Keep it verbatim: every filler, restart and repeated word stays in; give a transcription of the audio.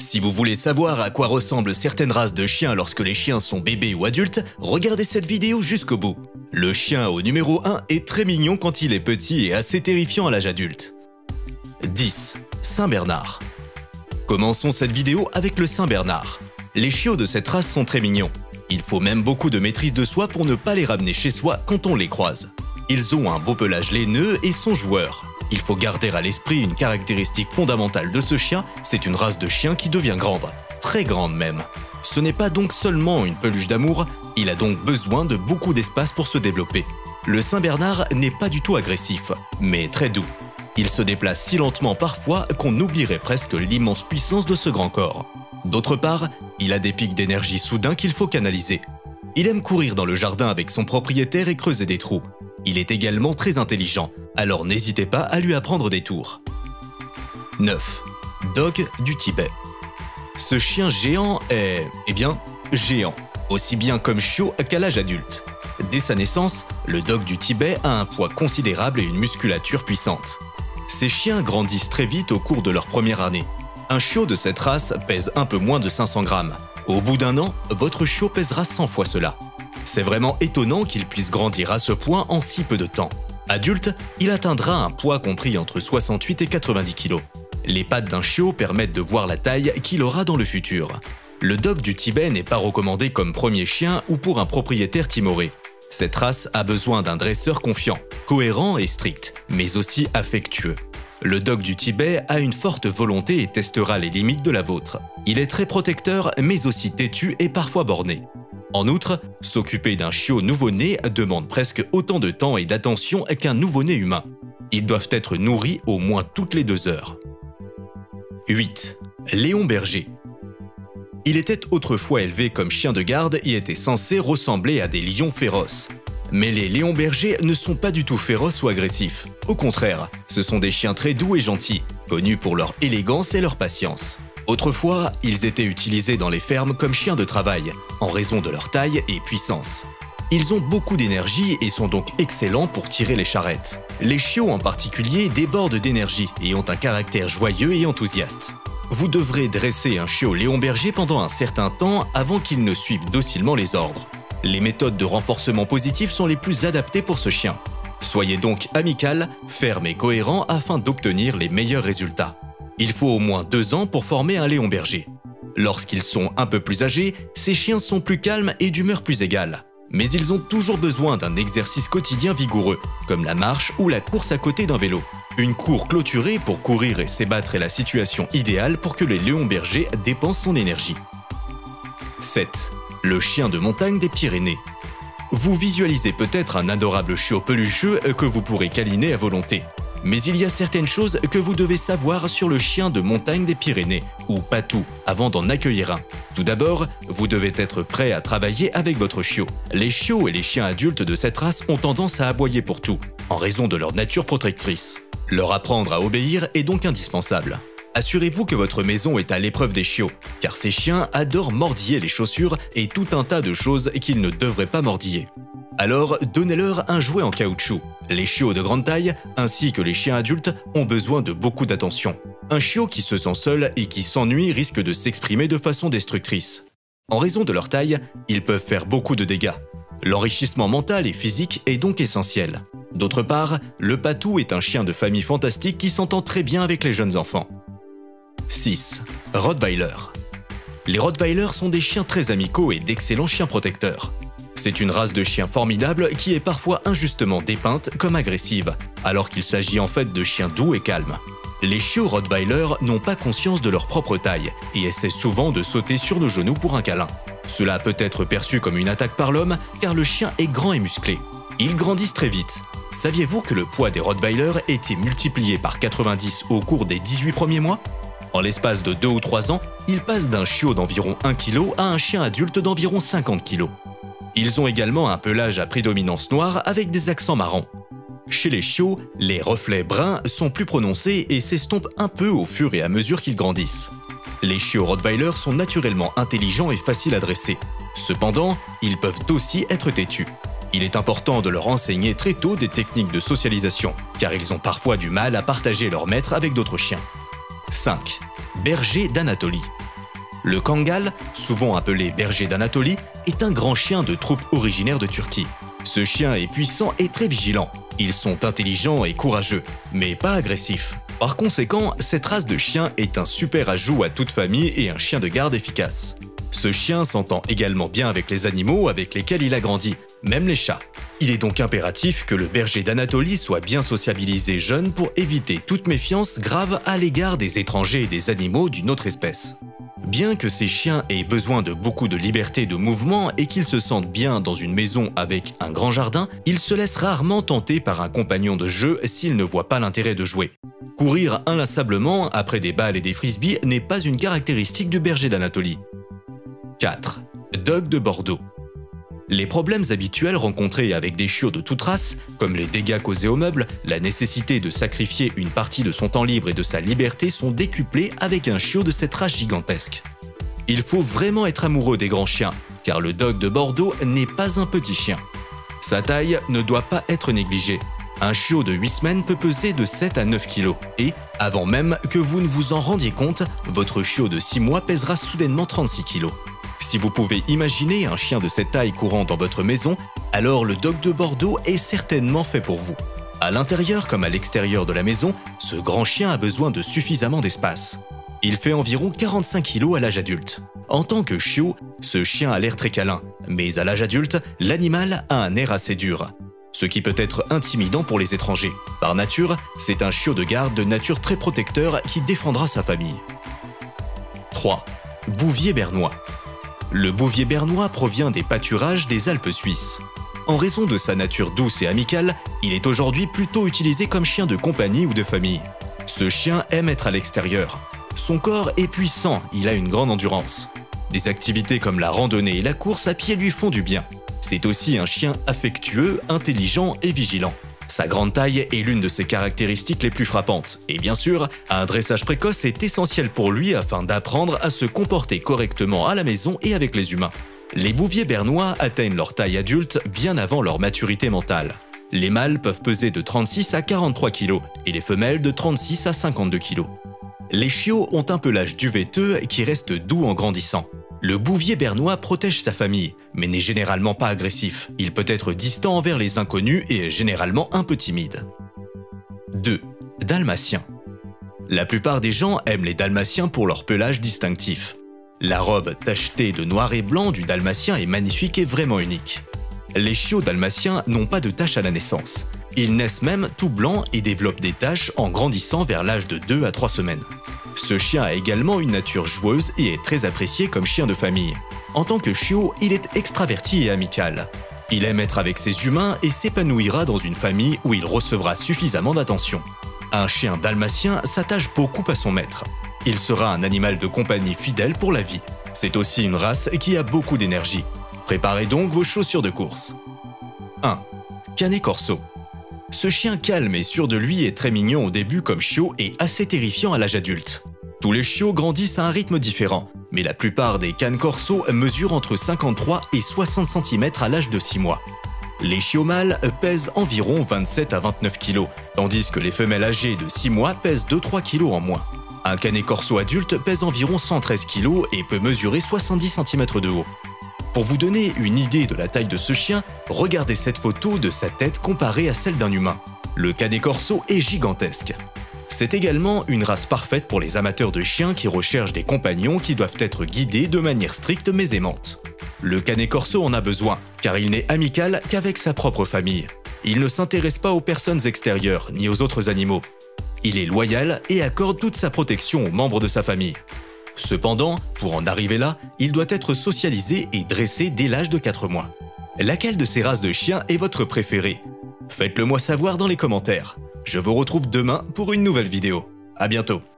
Si vous voulez savoir à quoi ressemblent certaines races de chiens lorsque les chiens sont bébés ou adultes, regardez cette vidéo jusqu'au bout. Le chien au numéro un est très mignon quand il est petit et assez terrifiant à l'âge adulte. dix. Saint-Bernard. Commençons cette vidéo avec le Saint-Bernard. Les chiots de cette race sont très mignons. Il faut même beaucoup de maîtrise de soi pour ne pas les ramener chez soi quand on les croise. Ils ont un beau pelage laineux et sont joueurs. Il faut garder à l'esprit une caractéristique fondamentale de ce chien, c'est une race de chien qui devient grande, très grande même. Ce n'est pas donc seulement une peluche d'amour, il a donc besoin de beaucoup d'espace pour se développer. Le Saint-Bernard n'est pas du tout agressif, mais très doux. Il se déplace si lentement parfois qu'on oublierait presque l'immense puissance de ce grand corps. D'autre part, il a des pics d'énergie soudains qu'il faut canaliser. Il aime courir dans le jardin avec son propriétaire et creuser des trous. Il est également très intelligent, alors n'hésitez pas à lui apprendre des tours. neuf. Dog du Tibet. Ce chien géant est, eh bien, géant, aussi bien comme chiot qu'à l'âge adulte. Dès sa naissance, le Dog du Tibet a un poids considérable et une musculature puissante. Ces chiens grandissent très vite au cours de leur première année. Un chiot de cette race pèse un peu moins de cinq cents grammes. Au bout d'un an, votre chiot pèsera cent fois cela. C'est vraiment étonnant qu'il puisse grandir à ce point en si peu de temps. Adulte, il atteindra un poids compris entre soixante-huit et quatre-vingt-dix kilos. Les pattes d'un chiot permettent de voir la taille qu'il aura dans le futur. Le Dog du Tibet n'est pas recommandé comme premier chien ou pour un propriétaire timoré. Cette race a besoin d'un dresseur confiant, cohérent et strict, mais aussi affectueux. Le Dog du Tibet a une forte volonté et testera les limites de la vôtre. Il est très protecteur, mais aussi têtu et parfois borné. En outre, s'occuper d'un chiot nouveau-né demande presque autant de temps et d'attention qu'un nouveau-né humain. Ils doivent être nourris au moins toutes les deux heures. huit. Léon Berger. Il était autrefois élevé comme chien de garde et était censé ressembler à des lions féroces. Mais les Léon Berger ne sont pas du tout féroces ou agressifs. Au contraire, ce sont des chiens très doux et gentils, connus pour leur élégance et leur patience. Autrefois, ils étaient utilisés dans les fermes comme chiens de travail, en raison de leur taille et puissance. Ils ont beaucoup d'énergie et sont donc excellents pour tirer les charrettes. Les chiots en particulier débordent d'énergie et ont un caractère joyeux et enthousiaste. Vous devrez dresser un chiot Léon Berger pendant un certain temps avant qu'il ne suive docilement les ordres. Les méthodes de renforcement positif sont les plus adaptées pour ce chien. Soyez donc amical, ferme et cohérent afin d'obtenir les meilleurs résultats. Il faut au moins deux ans pour former un Léon Berger. Lorsqu'ils sont un peu plus âgés, ces chiens sont plus calmes et d'humeur plus égale. Mais ils ont toujours besoin d'un exercice quotidien vigoureux, comme la marche ou la course à côté d'un vélo. Une cour clôturée pour courir et s'ébattre est la situation idéale pour que le Léon Berger dépense son énergie. sept. Le chien de montagne des Pyrénées. Vous visualisez peut-être un adorable chiot pelucheux que vous pourrez câliner à volonté. Mais il y a certaines choses que vous devez savoir sur le chien de montagne des Pyrénées, ou patou, avant d'en accueillir un. Tout d'abord, vous devez être prêt à travailler avec votre chiot. Les chiots et les chiens adultes de cette race ont tendance à aboyer pour tout, en raison de leur nature protectrice. Leur apprendre à obéir est donc indispensable. Assurez-vous que votre maison est à l'épreuve des chiots, car ces chiens adorent mordiller les chaussures et tout un tas de choses qu'ils ne devraient pas mordiller. Alors, donnez-leur un jouet en caoutchouc. Les chiots de grande taille, ainsi que les chiens adultes, ont besoin de beaucoup d'attention. Un chiot qui se sent seul et qui s'ennuie risque de s'exprimer de façon destructrice. En raison de leur taille, ils peuvent faire beaucoup de dégâts. L'enrichissement mental et physique est donc essentiel. D'autre part, le patou est un chien de famille fantastique qui s'entend très bien avec les jeunes enfants. six. Rottweiler. Les Rottweilers sont des chiens très amicaux et d'excellents chiens protecteurs. C'est une race de chiens formidable qui est parfois injustement dépeinte comme agressive, alors qu'il s'agit en fait de chiens doux et calmes. Les chiots Rottweiler n'ont pas conscience de leur propre taille et essaient souvent de sauter sur nos genoux pour un câlin. Cela peut être perçu comme une attaque par l'homme car le chien est grand et musclé. Ils grandissent très vite. Saviez-vous que le poids des Rottweiler était multiplié par quatre-vingt-dix au cours des dix-huit premiers mois ? En l'espace de deux ou trois ans, ils passent d'un chiot d'environ un kilo à un chien adulte d'environ cinquante kilos. Ils ont également un pelage à prédominance noire avec des accents marrons. Chez les chiots, les reflets bruns sont plus prononcés et s'estompent un peu au fur et à mesure qu'ils grandissent. Les chiots Rottweiler sont naturellement intelligents et faciles à dresser. Cependant, ils peuvent aussi être têtus. Il est important de leur enseigner très tôt des techniques de socialisation, car ils ont parfois du mal à partager leur maître avec d'autres chiens. cinq. Berger d'Anatolie. Le Kangal, souvent appelé berger d'Anatolie, est un grand chien de troupe originaire de Turquie. Ce chien est puissant et très vigilant. Ils sont intelligents et courageux, mais pas agressifs. Par conséquent, cette race de chien est un super ajout à toute famille et un chien de garde efficace. Ce chien s'entend également bien avec les animaux avec lesquels il a grandi, même les chats. Il est donc impératif que le berger d'Anatolie soit bien sociabilisé jeune pour éviter toute méfiance grave à l'égard des étrangers et des animaux d'une autre espèce. Bien que ces chiens aient besoin de beaucoup de liberté de mouvement et qu'ils se sentent bien dans une maison avec un grand jardin, ils se laissent rarement tenter par un compagnon de jeu s'ils ne voient pas l'intérêt de jouer. Courir inlassablement après des balles et des frisbees n'est pas une caractéristique du berger d'Anatolie. quatre. Dog de Bordeaux. Les problèmes habituels rencontrés avec des chiots de toute race, comme les dégâts causés aux meubles, la nécessité de sacrifier une partie de son temps libre et de sa liberté sont décuplés avec un chiot de cette race gigantesque. Il faut vraiment être amoureux des grands chiens, car le Dog de Bordeaux n'est pas un petit chien. Sa taille ne doit pas être négligée. Un chiot de huit semaines peut peser de sept à neuf kilos et, avant même que vous ne vous en rendiez compte, votre chiot de six mois pèsera soudainement trente-six kilos. Si vous pouvez imaginer un chien de cette taille courant dans votre maison, alors le Dog de Bordeaux est certainement fait pour vous. À l'intérieur comme à l'extérieur de la maison, ce grand chien a besoin de suffisamment d'espace. Il fait environ quarante-cinq kilos à l'âge adulte. En tant que chiot, ce chien a l'air très câlin, mais à l'âge adulte, l'animal a un air assez dur, ce qui peut être intimidant pour les étrangers. Par nature, c'est un chiot de garde de nature très protecteur qui défendra sa famille. trois. Bouvier bernois. Le bouvier bernois provient des pâturages des Alpes suisses. En raison de sa nature douce et amicale, il est aujourd'hui plutôt utilisé comme chien de compagnie ou de famille. Ce chien aime être à l'extérieur. Son corps est puissant, il a une grande endurance. Des activités comme la randonnée et la course à pied lui font du bien. C'est aussi un chien affectueux, intelligent et vigilant. Sa grande taille est l'une de ses caractéristiques les plus frappantes. Et bien sûr, un dressage précoce est essentiel pour lui afin d'apprendre à se comporter correctement à la maison et avec les humains. Les bouviers bernois atteignent leur taille adulte bien avant leur maturité mentale. Les mâles peuvent peser de trente-six à quarante-trois kilos et les femelles de trente-six à cinquante-deux kilos. Les chiots ont un pelage duveteux qui reste doux en grandissant. Le bouvier bernois protège sa famille, mais n'est généralement pas agressif. Il peut être distant envers les inconnus et est généralement un peu timide. deux. Dalmatien. La plupart des gens aiment les dalmatiens pour leur pelage distinctif. La robe tachetée de noir et blanc du dalmatien est magnifique et vraiment unique. Les chiots dalmatiens n'ont pas de taches à la naissance. Ils naissent même tout blancs et développent des taches en grandissant vers l'âge de deux à trois semaines. Ce chien a également une nature joueuse et est très apprécié comme chien de famille. En tant que chiot, il est extraverti et amical. Il aime être avec ses humains et s'épanouira dans une famille où il recevra suffisamment d'attention. Un chien dalmatien s'attache beaucoup à son maître. Il sera un animal de compagnie fidèle pour la vie. C'est aussi une race qui a beaucoup d'énergie. Préparez donc vos chaussures de course. un. Canet Corso. Ce chien calme et sûr de lui est très mignon au début comme chiot et assez terrifiant à l'âge adulte. Tous les chiots grandissent à un rythme différent, mais la plupart des Canes Corso mesurent entre cinquante-trois et soixante centimètres à l'âge de six mois. Les chiots mâles pèsent environ vingt-sept à vingt-neuf kilos, tandis que les femelles âgées de six mois pèsent deux à trois kilos en moins. Un Canet Corso adulte pèse environ cent treize kilos et peut mesurer soixante-dix centimètres de haut. Pour vous donner une idée de la taille de ce chien, regardez cette photo de sa tête comparée à celle d'un humain. Le Canet Corso est gigantesque. C'est également une race parfaite pour les amateurs de chiens qui recherchent des compagnons qui doivent être guidés de manière stricte mais aimante. Le Canet Corso en a besoin, car il n'est amical qu'avec sa propre famille. Il ne s'intéresse pas aux personnes extérieures ni aux autres animaux. Il est loyal et accorde toute sa protection aux membres de sa famille. Cependant, pour en arriver là, il doit être socialisé et dressé dès l'âge de quatre mois. Laquelle de ces races de chiens est votre préférée? Faites-le moi savoir dans les commentaires. Je vous retrouve demain pour une nouvelle vidéo. À bientôt.